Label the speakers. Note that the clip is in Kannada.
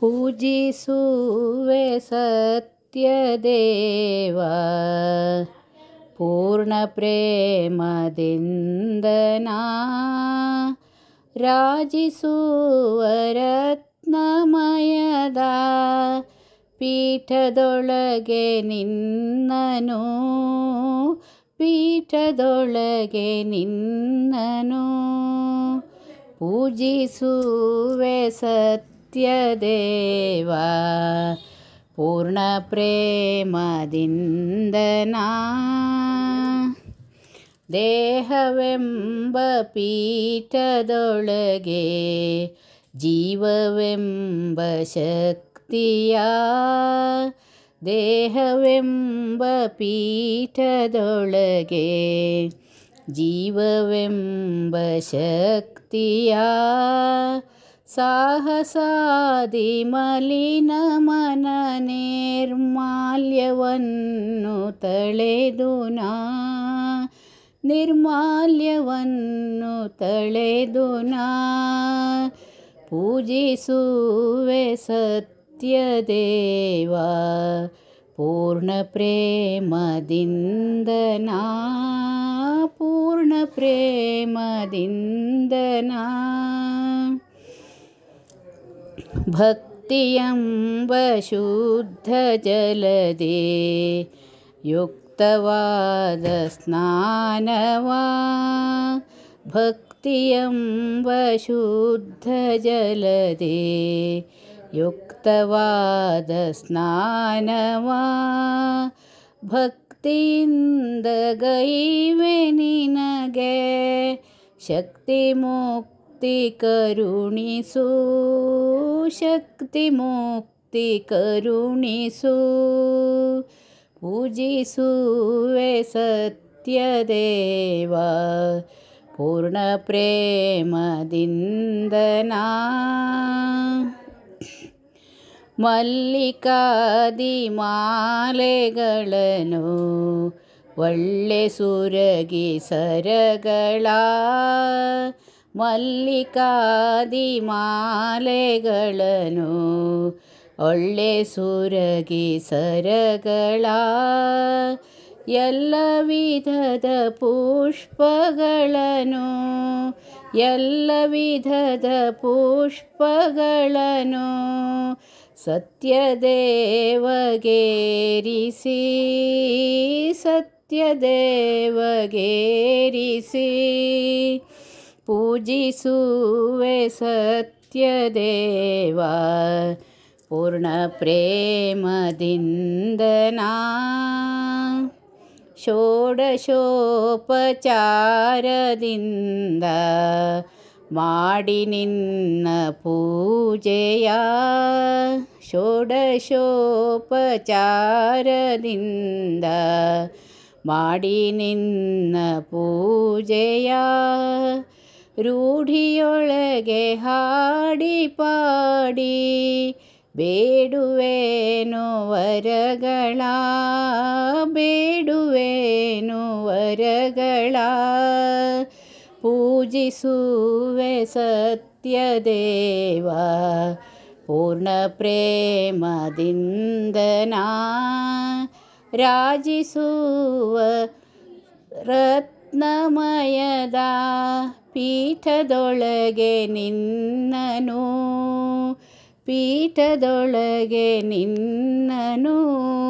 Speaker 1: ಪೂಜಿಸುವೆ ಸತ್ಯದೇವ ಪೂರ್ಣ ಪ್ರೇಮದಿಂದನ ರಾಜಿಸುವ ರತ್ನಮಯದ ಪೀಠದೊಳಗೆ ನಿನ್ನನು ಪೀಠದೊಳಗೆ ನಿನ್ನನು ಪೂಜಿಸುವೆ ಸತ್ಯದೇವ ಪೂರ್ಣ ಪ್ರೇಮದಿಂದನ ದೇಹವೆಂಬ ಪೀಠದೊಳಗೆ ಜೀವವೆಂಬ ಶಕ್ತಿಯ ದೇಹವೆಂಬ ಪೀಠದೊಳಗೆ ಜೀವವೆಂಬ ಶಕ್ತಿಯ ಸಾಹಸಾದಿ ಮಲಿನ ಮನ ನಿರ್ಮಾಲ್ಯವನ್ನು ತಳೆದು ನಾ ನಿರ್ಮಾಲ್ಯವನ್ನು ತಳೆದು ನಾ ಪೂಜಿಸುವೆ ಸತ್ಯದೇವ ಪೂರ್ಣ ಪ್ರೇಮದಿಂದನ ಪೂರ್ಣ ಪ್ರೇಮದಿಂದನ ಭಕ್ತಿಯೆಂಬ ಶುದ್ಧ ಜಲದೆ ಯುಕ್ತವಾದ ಸ್ನಾನವಾ ಭಕ್ತಿಯೆಂಬ ಶುದ್ಧ ಜಲದೆ ಯುಕ್ತವಾದ ಸ್ನಾನವಾ ಭಕ್ತಿಯಿಂದ ಗೈವೆ ನಿನಗೆ ಶಕ್ತಿ ಮುಕ್ತಿ ಕರುಣಿಸು ಶಕ್ತಿ ಮುಕ್ತಿ ಕರುಣಿಸು ಪೂಜಿಸುವೆ ಸತ್ಯದೇವ ಪೂರ್ಣ ಪ್ರೇಮದಿಂದನ ಮಲ್ಲಿಕಾದಿ ಮಾಲೆಗಳನ್ನು ಒಳ್ಳೆ ಸುರಗಿ ಸರಗಳ ಮಲ್ಲಿಕಾದಿ ಮಾಲೆಗಳನ್ನು ಒಳ್ಳೆ ಸುರಗಿ ಸರಗಳ ಎಲ್ಲ ವಿಧದ ಪುಷ್ಪಗಳನ್ನು ಎಲ್ಲ ವಿಧದ ಪುಷ್ಪಗಳನ್ನು ಸತ್ಯದೇವಗೇರಿಸಿ ಸತ್ಯದೇವಗೇರಿಸಿ ಪೂಜಿಸುವೆ ಸತ್ಯದೇವ ಪೂರ್ಣ ಪ್ರೇಮದಿಂದನ ಷೋಡಶೋಪಚಾರದಿಂದ ಮಾಡಿ ನಿನ್ನ ಪೂಜೆಯ ಷೋಡಶೋಪಚಾರದಿಂದ ಮಾಡಿ ನಿನ್ನ ಪೂಜೆಯ ರೂಢಿಯೊಳಗೆ ಹಾಡಿ ಪಾಡಿ ಬೇಡುವೇನು ವರಗಳ ಬೇಡುವೇನು ವರಗಳ ಪೂಜಿಸುವೆ ಸತ್ಯದೇವ ಪೂರ್ಣ ಪ್ರೇಮದಿಂದನ ರಾಜಿಸುವ ರತ್ನಮಯದ ಪೀಠದೊಳಗೆ ನಿನ್ನನು ಪೀಠದೊಳಗೆ ನಿನ್ನನು